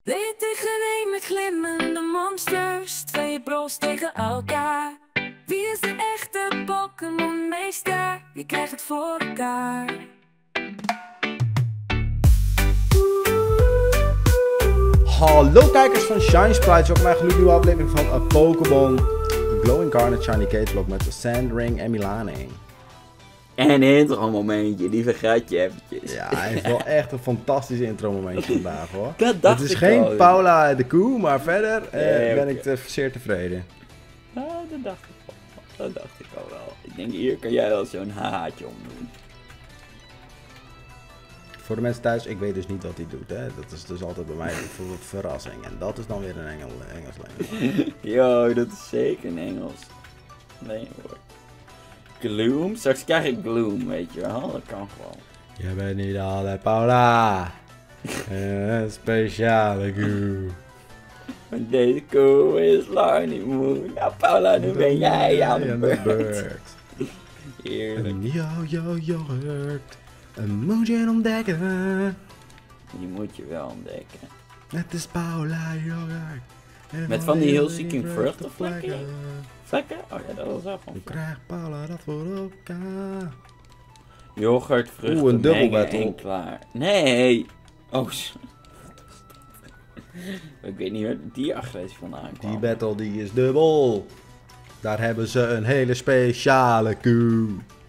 Dit tegen met glimmende monsters, twee bros tegen elkaar. Wie is de echte Pokémon-meester? Wie krijgt het voor elkaar? Hallo kijkers van Shine Sprites, welkom bij een gloednieuwe aflevering van Pokémon Glow Incarnate Shiny Catalog met Sandring en Milani. En een intro momentje, die vergat je eventjes. Ja, hij heeft wel echt een fantastisch intro momentje vandaag hoor. Dat dacht Het is ik geen al. Paula de Koe, maar verder ben oké. ik zeer tevreden. Ah, dat dacht ik al. Dat dacht ik al wel. Ik denk, hier kan jij wel zo'n haatje om doen. Voor de mensen thuis, ik weet dus niet wat hij doet. Hè. Dat is dus altijd bij mij een verrassing. En dat is dan weer een Engels language. Yo, dat is zeker in Engels. Nee hoor. Gloom? Straks krijg ik Gloom, weet je wel. Dat kan gewoon. Je bent niet altijd Paula. Een speciale koe. Maar deze koe is lang niet moe. Nou Paula, nu ben jij aan de beurt. Heerlijk. Een yoghurt. Een moet je ontdekken. Die moet je wel ontdekken. Het is Paula yoghurt. En Met van die heel je zieke vruchten vruchtenvlekken. Vlekken? Oh ja, dat was wel van. Hoe krijgt Paula dat voor elkaar? Yoghurt, vruchten, Oeh, een dubbel mengen battle. en klaar. Nee! Oh, ik weet niet waar die agressie vandaan kwam. Die battle die is dubbel. Daar hebben ze een hele speciale koe.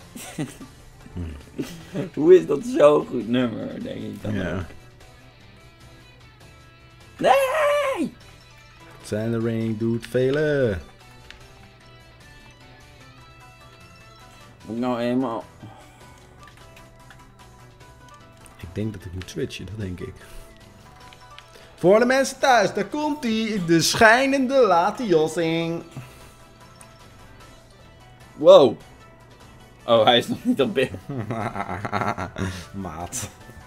Hoe is dat zo'n goed nummer, denk ik dan Ja. ook. Nee! Sandring doet vele. Moet ik nou eenmaal... Ik denk dat ik moet switchen, dat denk ik. Voor de mensen thuis, daar komt ie. De schijnende Latiosing. Wow! Oh, hij is nog niet op beeld. Maat.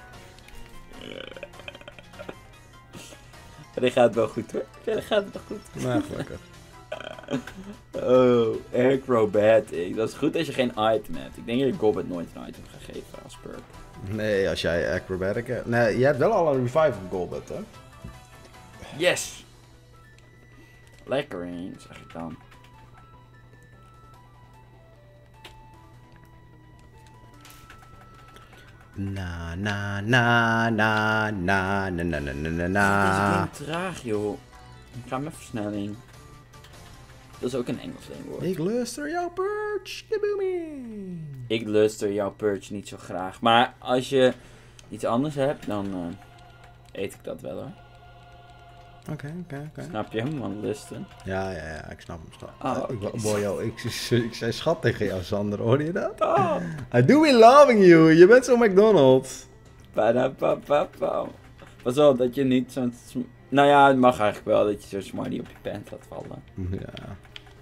Die gaat wel goed hoor. Ja, dat gaat wel goed. Nou, gelukkig. Oh, acrobatic. Dat is goed als je geen item hebt. Ik denk dat je Gobbet nooit een item gaat geven als perk. Nee, als jij acrobatic hebt. Nee, je hebt wel al een revive op Golbet, hè? Yes! Lekker in, zeg ik dan. Na na na na na na na na na na Deze na. game traag, joh. Ik ga met versnelling. Dat is ook een Engels woord. Ik luister jouw perch, de booming. Ik luister jouw purge niet zo graag. Maar als je iets anders hebt, dan eet ik dat wel hoor. Oké. Snap je hem, man? Lusten. Ja, ik snap hem. Oh, oké. Boyo, ik zei schat tegen jou, Sander, hoor je dat? Oh. I do be loving you, je bent zo'n McDonald's. Padapapapam. Pas op dat je niet zo'n... Nou ja, het mag eigenlijk wel dat je zo'n smarty op je pant laat vallen. Ja.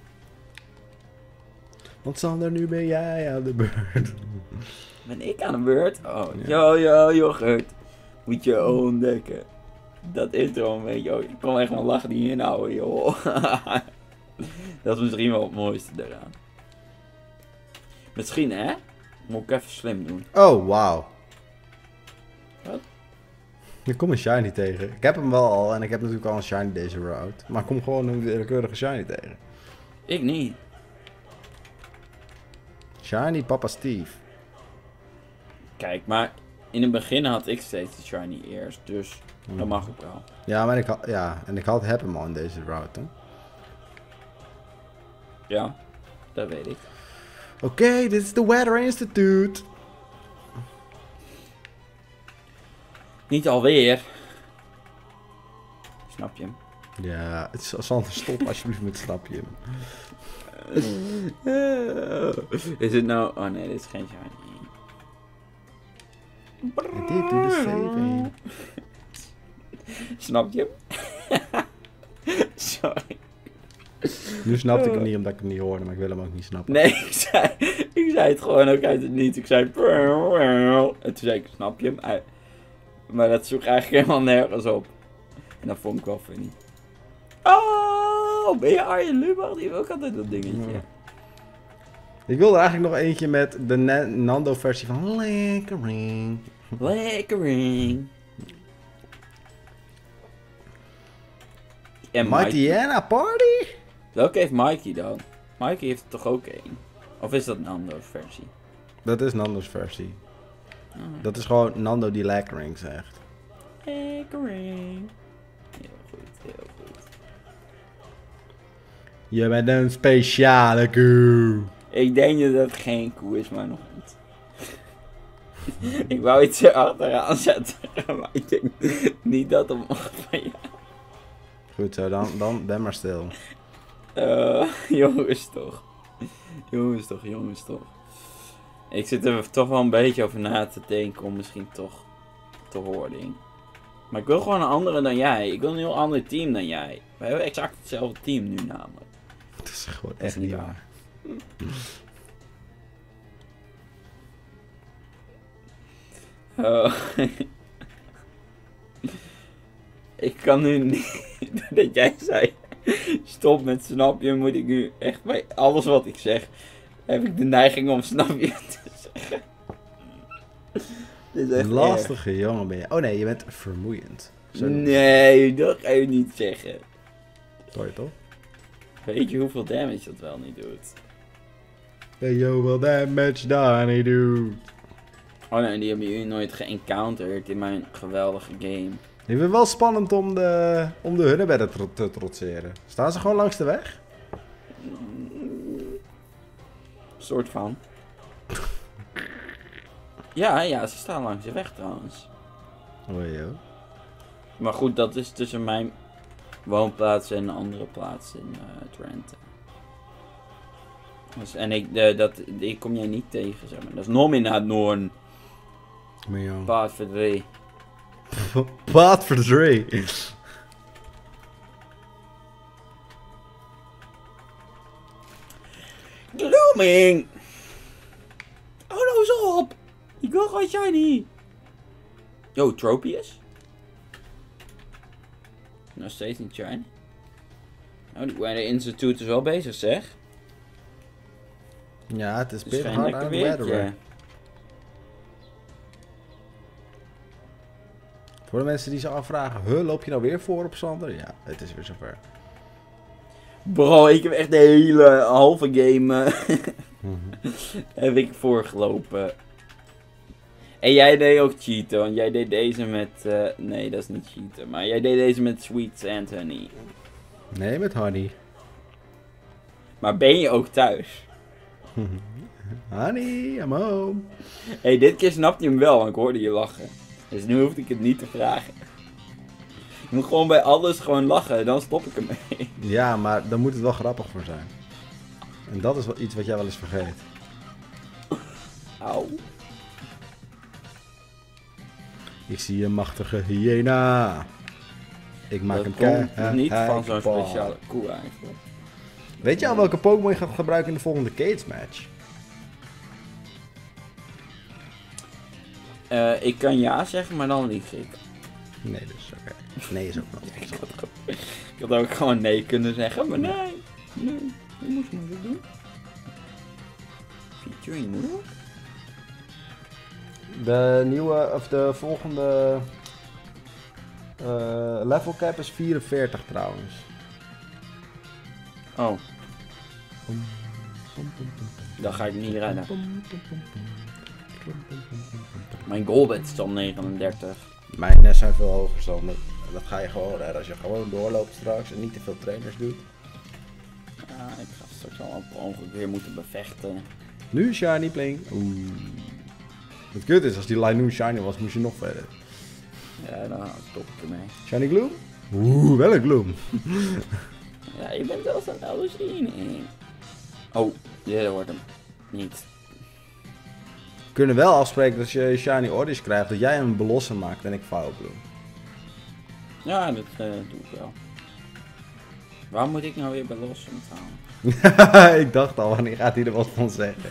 Want Sander, nu ben jij aan de beurt. Ben ik aan de beurt? Oh, Ja. yo, yoghurt. Moet je ontdekken. Dat intro een beetje, ik kon echt wel lachen die inhouden, joh. Dat is misschien wel het mooiste eraan. Misschien, hè? Moet ik even slim doen. Oh, wauw. Wat? Ik kom een shiny tegen. Ik heb hem wel al en ik heb natuurlijk al een shiny deze route. Maar ik kom gewoon een willekeurige shiny tegen. Ik niet. Shiny Papa Steve. Kijk, maar in het begin had ik steeds de shiny eerst, dus dat mag ook wel. Ja, maar heb hem al in deze route. Hè? Ja, dat weet ik. Oké, dit is de Weather Institute. Niet alweer. Snap je hem? Ja, Sander, stop alsjeblieft met snapje. Is het nou... Oh nee, dit is geen shiny. En dit doet de saving. Snap je hem? Sorry. Nu snapte ik hem niet omdat ik hem niet hoorde, maar ik wil hem ook niet snappen. Nee, ik zei het gewoon ook uit het niet. Ik zei... En toen zei ik, snap je hem? Maar dat sloeg eigenlijk helemaal nergens op. En dat vond ik wel funny. Oh, ben je Arjen Lubach? Die heeft ook altijd dat dingetje. Ja. Ik wil er eigenlijk nog eentje met de Nando versie van Lekkering. Lekkering. En Mightyena Party? Welke heeft Mikey dan? Mikey heeft er toch ook één? Of is dat Nando's versie? Dat is Nando's versie. Oh. Dat is gewoon Nando die Lekkering zegt. Lekkering. Heel goed, heel goed. Je bent een speciale koe. Ik denk dat het geen koe is, maar nog niet. Ik wou iets erachteraan zetten, maar ik denk niet dat het mag van jou. Goed zo, dan ben maar stil. Jongens toch. Jongens toch. Ik zit er toch wel een beetje over na te denken om misschien toch te horen. Maar ik wil gewoon een andere dan jij. Ik wil een heel ander team dan jij. We hebben exact hetzelfde team nu namelijk. Dat is gewoon Dat is echt niet waar. Ik kan nu niet, dat jij zei, stop met snap je, moet ik nu echt bij alles wat ik zeg, heb ik de neiging om snap je te zeggen. Dit is echt Een lastige jongen ben je. Oh nee, je bent vermoeiend. Zo. Nee, dat ga je niet zeggen. Sorry toch? Weet je hoeveel damage dat wel niet doet? Hey yo, wel damage Danny doet. Oh nee, die hebben jullie nooit geëncounterd in mijn geweldige game. Ik vind het wel spannend om de hunnebedden te trotseren. Staan ze gewoon langs de weg? Soort van. Ja, ze staan langs de weg trouwens. Oh joh. Maar goed, dat is tussen mijn woonplaats en een andere plaats in Drenthe. Dus, en die kom jij niet tegen, zeg maar. Dat is nog meer naar het noorden. Maar joh. Paard voor 3. Paard voor 3. Glooming! Oh, nou eens op! Ik wil gewoon shiny! Yo, Tropius? Nog steeds niet shiny. Nou, die Weather Institute is wel bezig, zeg. Ja, het is Het is bit geen hard lekker aan het weatheren. weertje. Voor de mensen die zich afvragen, loop je nou weer voor op Sander? Ja, het is weer zover. Bro, ik heb echt de hele halve game heb ik voorgelopen. En jij deed ook cheaten, want jij deed deze met... nee, dat is niet cheaten, maar jij deed deze met Sweets and Honey. Nee, met Honey. Maar ben je ook thuis? Honey, I'm home. Hey, dit keer snapte je hem wel, want ik hoorde je lachen. Dus nu hoefde ik het niet te vragen. Je moet gewoon bij alles gewoon lachen, dan stop ik ermee. Ja, maar dan moet het wel grappig voor zijn. En dat is wel iets wat jij wel eens vergeet. Auw. Ik zie een machtige hyena. Ik maak Dat hem komt niet van zo'n kapot. speciale koe eigenlijk. Weet je al welke Pokémon je gaat gebruiken in de volgende Cage match? Ik kan ja zeggen, maar dan lieg ik. Nee, dus oké. Nee is ook wel interessant. Ik had ook gewoon nee kunnen zeggen, maar nee. Nee, dat moest je nog doen. Featuring Moe? De nieuwe, of de volgende level cap is 44 trouwens. Oh. Dan ga ik niet redden. Mijn goalbet is al 39. Mijn zijn veel hoger, Sander. Dat ga je gewoon redden als je gewoon doorloopt straks en niet te veel trainers doet. Ja, ik ga straks al op ongeluk weer moeten bevechten. Nu shiny pling. Oeh. Het kut is, als die Linoon shiny was, moest je nog verder. Ja, dan stop ik ermee. Shiny Gloom? Oeh, wel een Gloom. Ja, je bent wel zo'n oude zien. Oh, dit wordt hem. Niet. We kunnen wel afspreken dat als je shiny orders krijgt, dat jij een belosser maakt en ik Firebloom. Ja, dat doe ik wel. Waar moet ik nou weer bij los trouwens? Ik dacht al, wanneer gaat hij er wat van zeggen?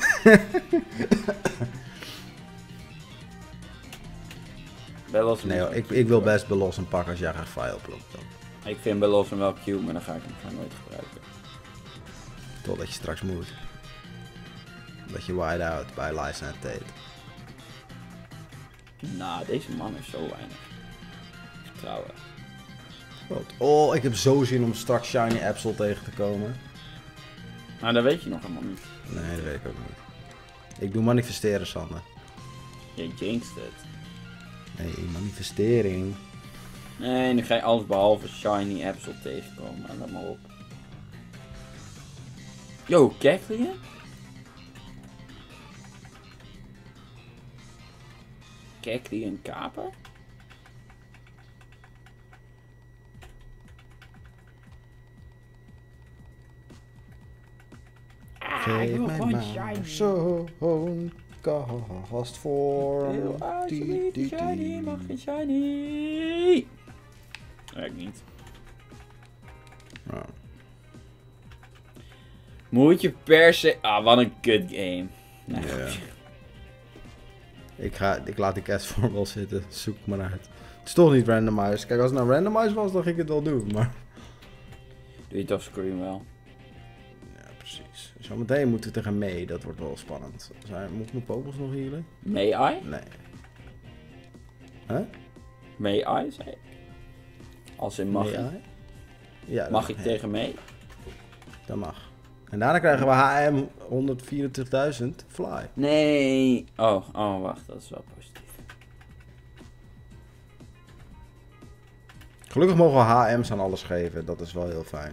Bellos Nee hoor, ik wil best Belossum pakken als jij gaat Firebloom. Ik vind Bellos wel cute, maar dan ga ik hem gewoon nooit gebruiken. Totdat je straks moet. Dat je wide out bij Lysa en Tate. Nou, deze man heeft zo weinig vertrouwen. groot. Oh, ik heb zo zin om straks Shiny Absol tegen te komen. Maar dat weet je nog helemaal niet. Nee, dat weet ik ook niet. Ik doe manifesteren, Sander. Je jinxt het. Nee, manifestering. Nee, nu ga je alles behalve Shiny Absol tegenkomen. Let maar op. Yo, Kecleon? Kecleon Kaper? Geef wil mij gewoon maar shiny. zo'n gastvorm. Alsjeblieft, shiny, mag geen shiny. Werkt niet. Ja. Moet je per se... Ah, wat een kut game. Nee, Ja. goed. Ik laat die castvorm wel zitten. Zoek maar uit. Het is toch niet randomized. Kijk, als het nou randomized was, dan ging ik het wel doen. Maar... Doe je toch Scream wel. Ja, precies. Zometeen moeten we tegen May. Dat wordt wel spannend. Moet mijn Pokémon nog healen? May I? Nee. Huh? May I, zei ik. Als in mag May ik. I? Ja, Mag dat- ik tegen mee? Dat mag. En daarna krijgen we HM 124.000 Fly. Nee. Oh, wacht. Dat is wel positief. Gelukkig mogen we HM's aan alles geven. Dat is wel heel fijn.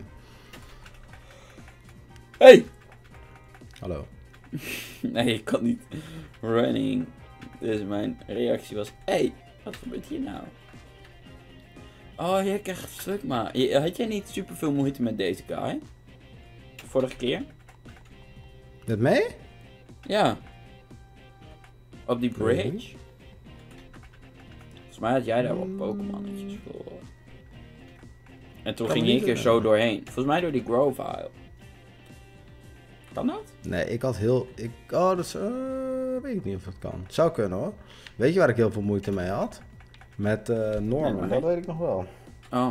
Hey! Hallo. Nee, ik kan niet. Running. Dus mijn reactie was... Hey, wat gebeurt hier nou? Oh, jij krijgt stuk maar. Had jij niet super veel moeite met deze guy? Vorige keer? Met mee? Ja. Op die bridge? Nee. Volgens mij had jij daar wel Pokémonnetjes voor. En toen Kan ging me niet ik er herinneren. zo doorheen. Volgens mij door die Grovyle. Kan dat? Nee, ik had heel... dat is... weet ik niet of dat kan. Zou kunnen hoor. Weet je waar ik heel veel moeite mee had? Met Norman. Nee, maar dat weet ik nog wel. Oh.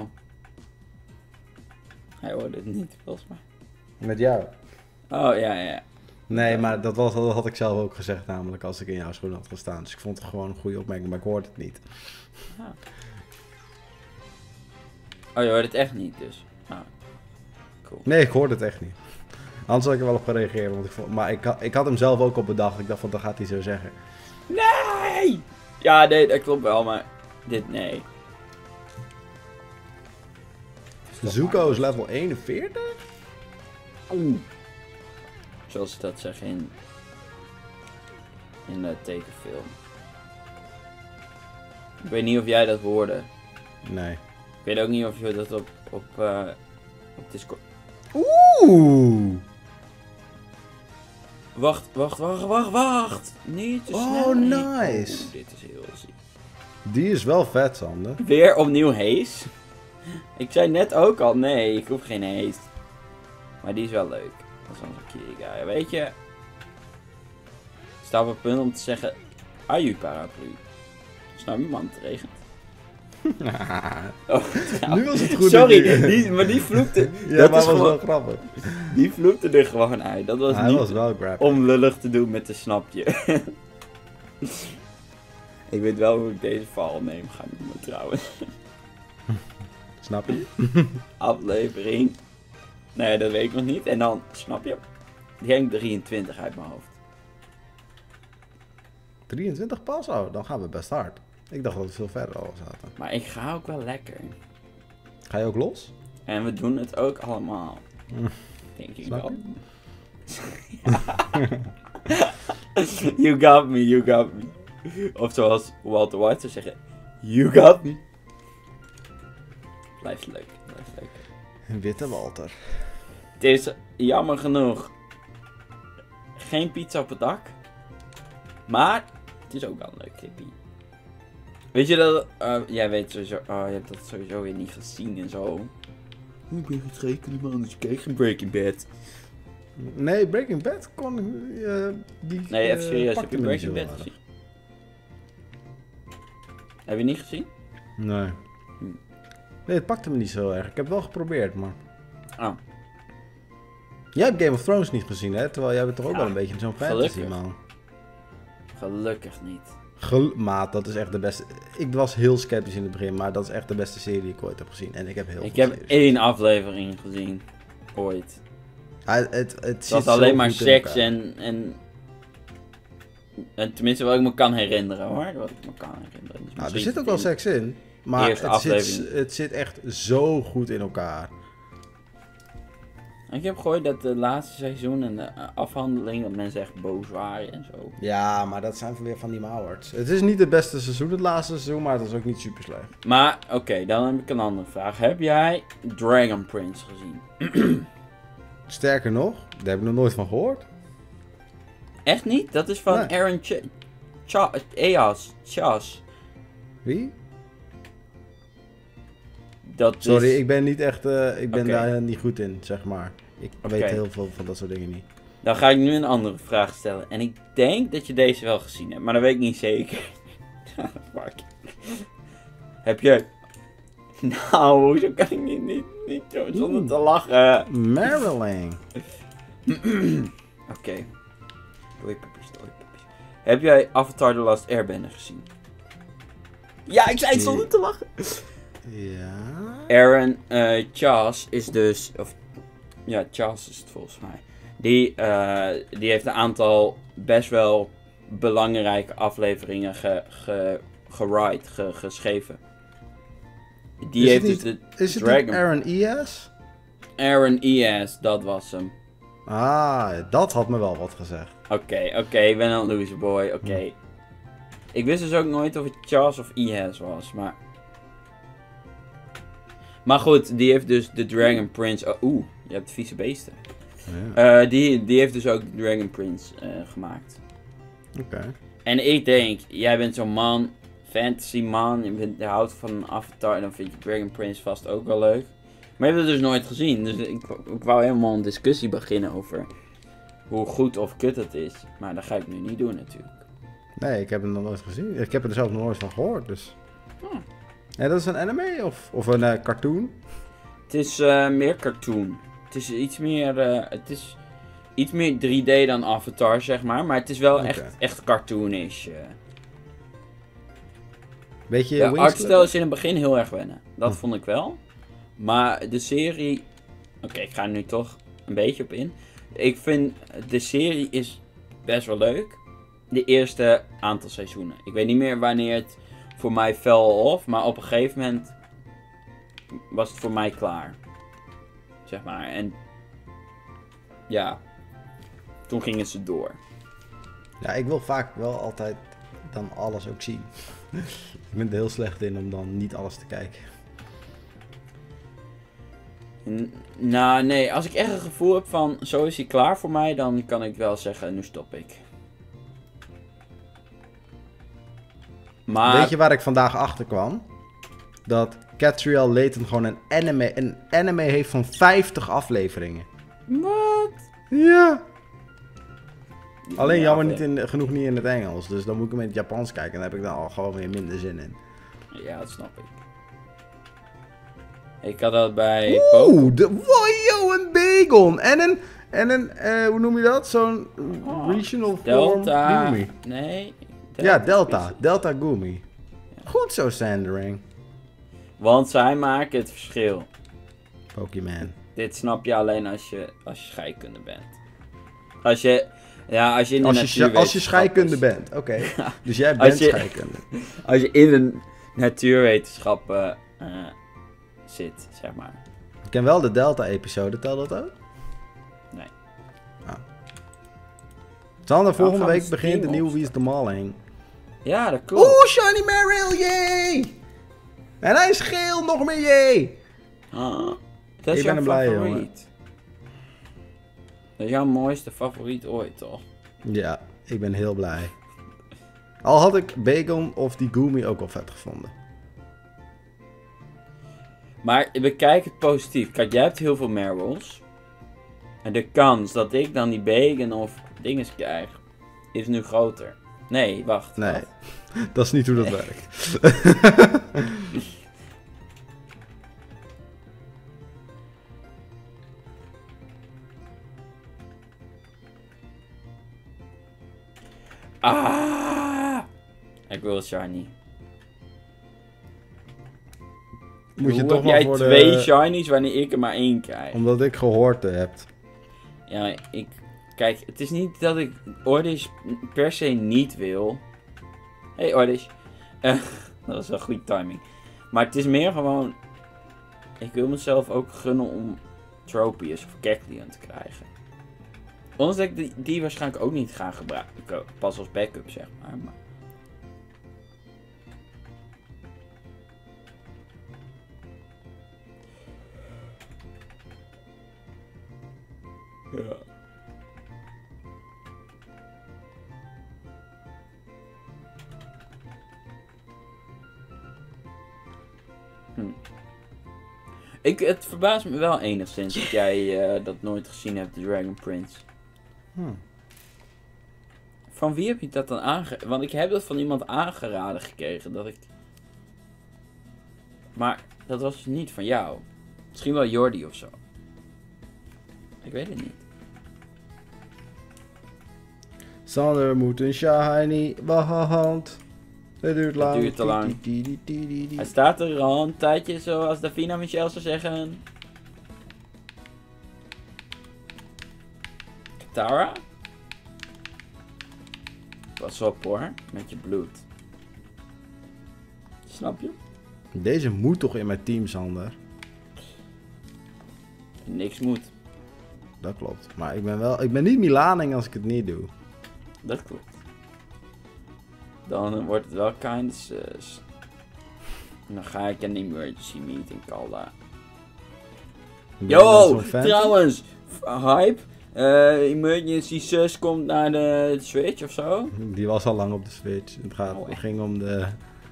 Hij hoorde het niet, volgens mij. Met jou. Oh, ja. Nee, maar dat had ik zelf ook gezegd namelijk als ik in jouw schoenen had gestaan. Dus ik vond het gewoon een goede opmerking, maar ik hoorde het niet. Ah. Oh, je hoort het echt niet dus. Ah. Cool. Nee, ik hoorde het echt niet. Anders had ik er wel op gereageerd. Want maar ik had hem zelf ook op bedacht. Ik dacht van, dat gaat hij zo zeggen. Nee! Ja, nee, dat klopt wel, maar dit nee. Zuko is level 41? Oeh. Zoals ze dat zeggen in de tekenfilm. Ik weet niet of jij dat hoorde. Nee. Ik weet ook niet of je dat op Discord... Oeh! Wacht. Niet te snel. Oh, nice. Oeh, dit is heel ziek. Die is wel vet, Sander. Weer opnieuw Haze. Ik zei net ook al, nee, ik hoef geen Haze. Maar die is wel leuk. Dat is wel een keer guy. Weet je, ik sta op het punt om te zeggen, aju paraplu. Snap je man, het regent. Oh, Nu was het goed. Sorry, maar die vloekte. Ja, dat maar is was gewoon, wel grappig. die vloekte er gewoon uit. Dat was Hij niet was wel grab. om lullig te doen met de snapje. Ik weet wel hoe ik deze val neem, ga ik noemen trouwens. Snap je? Aflevering. Nee, dat weet ik nog niet. En dan, snap je? Die hangt 23 uit mijn hoofd. 23 pas? Oh, dan gaan we best hard. Ik dacht dat we veel verder al zaten. Maar ik ga ook wel lekker. Ga je ook los? En we doen het ook allemaal. Denk ik Snap wel. You got me. Of zoals Walter White zou zeggen. You got me. Blijft leuk. Witte Walter. Het is jammer genoeg geen pizza op het dak. Maar het is ook wel een leuk clipje. Weet je dat... jij weet sowieso... je hebt dat sowieso weer niet gezien en zo. Ik ben geschreven, man. Dus ik keek geen Breaking Bad. Nee, Breaking Bad kon... die Nee, even serieus. Heb pakte je me niet Breaking zo Bad aardig. gezien? Heb je niet gezien? Nee. Nee, het pakte me niet zo erg. Ik heb wel geprobeerd, maar... Oh. Jij hebt Game of Thrones niet gezien, hè? Terwijl jij bent toch ook Ja, wel een beetje zo'n fantasy, gelukkig. man. Gelukkig niet. Maat, dat is echt de beste. Ik was heel sceptisch in het begin, maar dat is echt de beste serie die ik ooit heb gezien. En ik heb heel Ik veel heb series 1 aflevering gezien. Ooit. Het Het zit was zo alleen maar goed in seks elkaar. en tenminste wat ik me kan herinneren hoor. Wat ik me kan herinneren. Dus Nou, er misschien zit ook wel seks in. Maar Eerste aflevering. het zit echt zo goed in elkaar. Ik heb gehoord dat de laatste seizoen en de afhandeling, dat mensen echt boos waren en zo. Ja, maar dat zijn weer van die Mawards. Het is niet het beste seizoen, het laatste seizoen, maar het is ook niet super slecht. Maar oké, dan heb ik een andere vraag. Heb jij Dragon Prince gezien? Sterker nog, daar heb ik nog nooit van gehoord. Echt niet? Dat is van Nee. Aaron Chas. Wie? Dat Sorry, is... ik ben niet echt, ik ben Oké. daar niet goed in, zeg maar. Ik weet Oké. heel veel van dat soort dingen niet. Dan ga ik nu een andere vraag stellen. En ik denk dat je deze wel gezien hebt, maar dat weet ik niet zeker. Fuck. Heb je... Nou, hoezo kan ik niet zo zonder te lachen? Marilyn. Oké. Doei puppies. Heb jij Avatar The Last Airbender gezien? Ja, ik zei het zonder te lachen. Ja. Aaron Chas is dus... Of, ja, Chas is het volgens mij. Die heeft een aantal best wel belangrijke afleveringen geschreven. Die Is heeft het dus niet- de Is het Dragon... niet Aaron Ias? Aaron Ias, dat was hem. Ah, dat had me wel wat gezegd. Oké, ik ben een loser boy, oké. Ik wist dus ook nooit of het Charles of Ias was, maar... Maar goed, die heeft dus de Dragon Prince... Oh, je hebt vieze beesten. Ja. Die heeft dus ook de Dragon Prince gemaakt. Oké. En ik denk, jij bent zo'n man, fantasy man, je houdt van een Avatar en dan vind je Dragon Prince vast ook wel leuk. Maar je hebt het dus nooit gezien, dus ik wou helemaal een discussie beginnen over hoe goed of kut het is. Maar dat ga ik nu niet doen natuurlijk. Nee, ik heb het nog nooit gezien. Ik heb er zelf nog nooit van gehoord, dus... Hmm. Ja, dat is een anime of een cartoon? Het is meer cartoon. Het is iets meer 3D dan Avatar, zeg maar. Maar het is wel Oké. echt cartoonish. Beetje De Wings artstijl Club? is in het begin heel erg wennen. Dat Hm. vond ik wel. Maar de serie... Oké, ik ga er nu toch een beetje op in. Ik vind de serie is best wel leuk. De eerste aantal seizoenen. Ik weet niet meer wanneer het voor mij fell off. Maar op een gegeven moment was het voor mij klaar. Zeg maar. En ja, toen gingen ze door. Ja, ik wil vaak wel altijd dan alles ook zien. Ik ben er heel slecht in om dan niet alles te kijken. Nou, nee, als ik echt een gevoel heb van zo is hij klaar voor mij, dan kan ik wel zeggen, nu stop ik. Maar... Weet je waar ik vandaag achter kwam? Dat Catriel Layton gewoon een anime heeft van 50 afleveringen. Wat? Ja. Alleen Ja, jammer oké. genoeg niet in het Engels. Dus dan moet ik hem in het Japans kijken. En dan heb ik daar al gewoon weer minder zin in. Ja, dat snap ik. Ik had dat bij Oeh, wow, een Bagon. En een hoe noem je dat? Zo'n regional form Delta... Gumi. Nee. Ja, Delta. Delta Gumi. Goed zo, Sandering. Want zij maken het verschil. Pokémon. Dit snap je alleen als je scheikunde bent. Als je in de Als je natuurwetenschappen- scheikunde bent, oké. Dus jij Als bent je- scheikunde. Als je in de natuurwetenschappen zit, zeg maar. Ik ken wel de Delta-episode, tel dat ook? Nee. Sander, volgende gaan we week begint de streamen nieuwe of Wie is de Maling. Ja, dat klopt. Oeh, Shiny Meryl, yay! En hij is geel, nog meer yay! Ah, dat is Ik ben jouw er blij, favoriet. jongen. Dat is jouw mooiste favoriet ooit, toch? Ja, ik ben heel blij. Al had ik Bacon of die Gumi ook wel vet gevonden. Maar bekijk het positief. Kijk, jij hebt heel veel Marbles. En de kans dat ik dan die bacon of dinges krijg, is nu groter. Nee, wacht. Nee, wacht. dat is niet hoe dat werkt. Ah! Ik wil shiny. Moet je Hoe toch heb maar jij voor 2 de... shinies wanneer ik er maar 1 krijg? Omdat ik gehoord heb. Ja, kijk, het is niet dat ik Ordish per se niet wil. Hey Ordish. Dat was wel goede timing. Maar het is meer gewoon... Ik wil mezelf ook gunnen om Tropius of Kecleon te krijgen. Ondanks dat ik die waarschijnlijk ook niet ga gebruiken. Pas als backup, zeg maar. Ja. Het verbaast me wel enigszins dat jij dat nooit gezien hebt, de Dragon Prince. Van wie heb je dat dan aangeraden? Want ik heb dat van iemand aangeraden gekregen, dat ik... Maar dat was dus niet van jou. Misschien wel Jordi of zo. Ik weet het niet. Sander moet een shiny behand. Het duurt lang. Het duurt te lang. Hij staat er al een tijdje, zoals Davina Michel zou zeggen. Katara? Pas op hoor, met je bloed. Snap je? Deze moet toch in mijn team, Sander? Niks moet. Dat klopt. Maar ik ben niet Milaning als ik het niet doe. Dat klopt. Dan wordt het wel kind of sus. Dan ga ik een emergency meeting callen. Yo, trouwens, hype. Emergency sus komt naar de Switch of zo. Die was al lang op de Switch. Het ging om de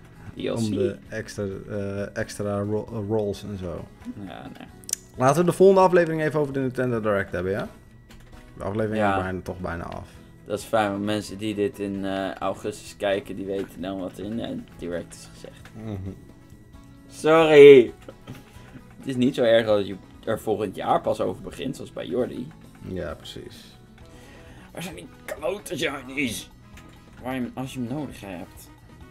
extra rolls en zo. Ja, nee. Laten we de volgende aflevering even over de Nintendo Direct hebben, ja? De aflevering is toch bijna af. Dat is fijn, want mensen die dit in augustus kijken, die weten dan wat er in de Direct is gezegd. Sorry! Het is niet zo erg dat je er volgend jaar pas over begint, zoals bij Jordi. Ja, precies. Waar zijn die klote shinies? Als je hem nodig hebt.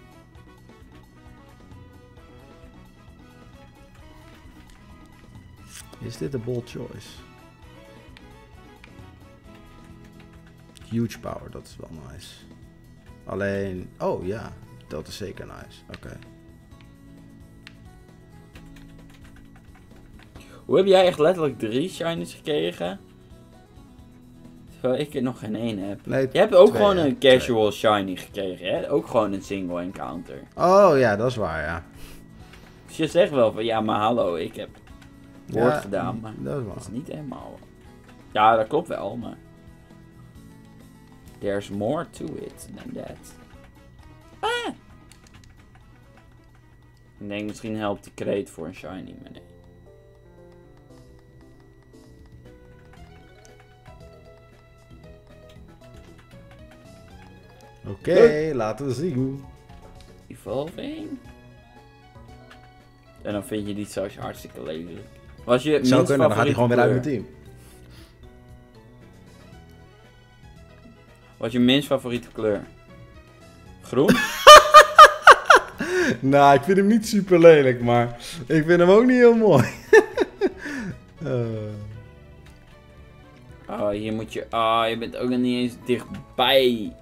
Is dit een bold choice? Huge power, dat is wel nice. Alleen... Oh ja, dat is zeker nice. Oké. Hoe heb jij echt letterlijk 3 shinies gekregen? Terwijl ik er nog geen 1 heb. Nee, je hebt ook 2, gewoon een casual shiny gekregen, hè? Ook gewoon een single encounter. Oh ja, dat is waar, ja. Dus je zegt wel van, ja maar hallo, ik heb woord gedaan, maar dat is niet helemaal... Ja, dat klopt wel, maar... There's more to it than that. Ah! Ik denk misschien helpt die kreet voor een shiny, maar nee. Oké, laten we zien. Evolving. En dan vind je die straks hartstikke lelijk. Was je Zou kunnen, dan gaat hij gewoon weer uit mijn team. Wat is je minst favoriete kleur? Groen? Nou, ik vind hem niet super lelijk, maar ik vind hem ook niet heel mooi. Oh, hier moet je... Oh, je bent ook nog niet eens dichtbij.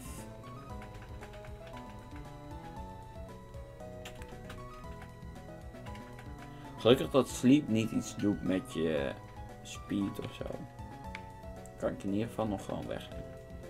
Gelukkig dat sleep niet iets doet met je speed of zo. Kan ik in ieder geval nog gewoon wegnemen.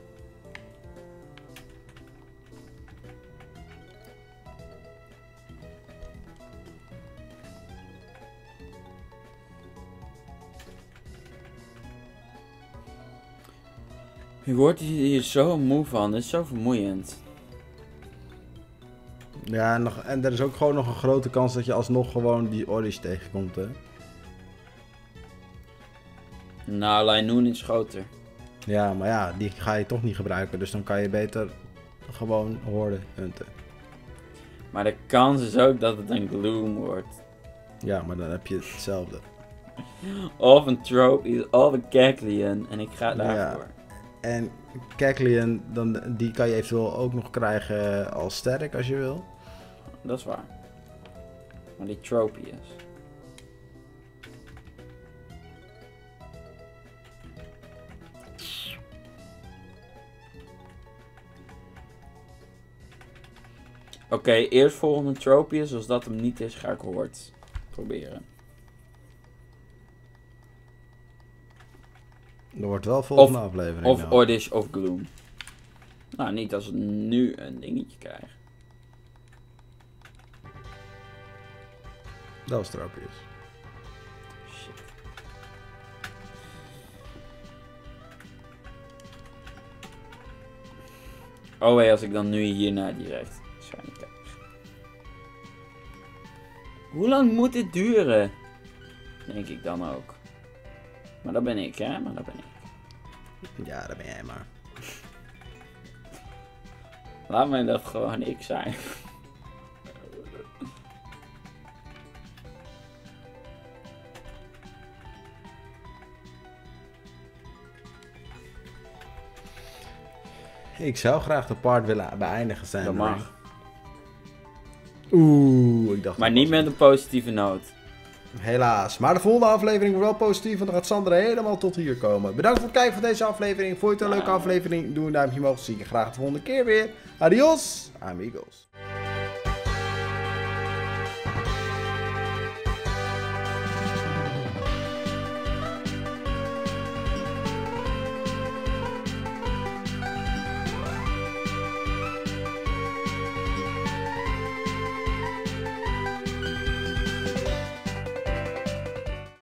Je wordt hier zo moe van, het is zo vermoeiend. Ja, en er is ook gewoon nog een grote kans dat je alsnog gewoon die Oddish tegenkomt, hè? Nou, Linoon is groter. Ja, maar ja, die ga je toch niet gebruiken, dus dan kan je beter gewoon horde hunten. Maar de kans is ook dat het een Gloom wordt. Ja, maar dan heb je hetzelfde. Of een Tropius, of een Kecleon, en ik ga daarvoor. En Kecleon, die kan je eventueel ook nog krijgen als sterk als je wil. Dat is waar. Maar die Tropius. Oké, eerstvolgende Tropius. Als dat hem niet is, ga ik Horde proberen. Er wordt wel volgende aflevering. Of nou. Oddish of Gloom. Nou, niet als we nu een dingetje krijgen. Dat was Tropius. Shit. Oh wee, als ik dan nu hierna direct shiny krijg. Hoe lang moet dit duren? Denk ik dan ook. Maar dat ben ik, hè? Maar dat ben ik. Ja, dat ben jij maar. Laat mij dat gewoon ik zijn. Ik zou graag de part willen beëindigen zijn. Dat mag. Oeh, ik dacht... Maar niet met een positieve noot. Helaas. Maar de volgende aflevering wordt wel positief, want dan gaat Sandra helemaal tot hier komen. Bedankt voor het kijken van deze aflevering. Vond je het een leuke aflevering? Doe een duimpje omhoog. Zie je graag de volgende keer weer. Adios, amigos.